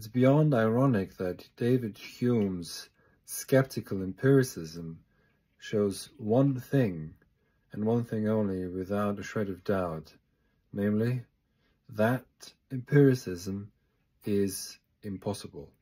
It's beyond ironic that David Hume's skeptical empiricism shows one thing, and one thing only, without a shred of doubt, namely, that empiricism is impossible.